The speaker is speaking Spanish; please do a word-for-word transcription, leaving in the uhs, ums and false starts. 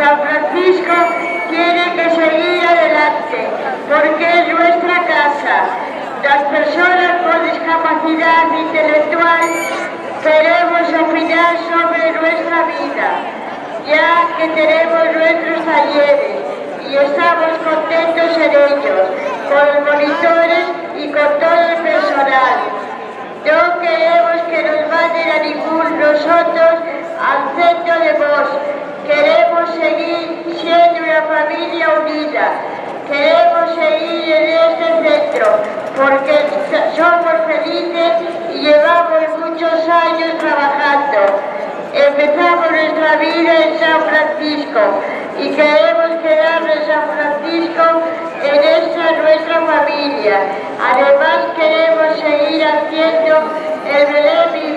San Francisco tiene que seguir adelante, porque es nuestra casa. Las personas con discapacidad intelectual queremos opinar sobre nuestra vida, ya que tenemos nuestros talleres y estamos contentos en ellos, con los monitores y con todo el personal. No queremos que nos manden a ningún nosotros al centro de Vox. Queremos seguir siendo una familia unida. Queremos seguir en este centro porque somos felices y llevamos muchos años trabajando. Empezamos nuestra vida en San Francisco y queremos quedarnos en San Francisco en esta nuestra familia. Además queremos seguir haciendo el Belén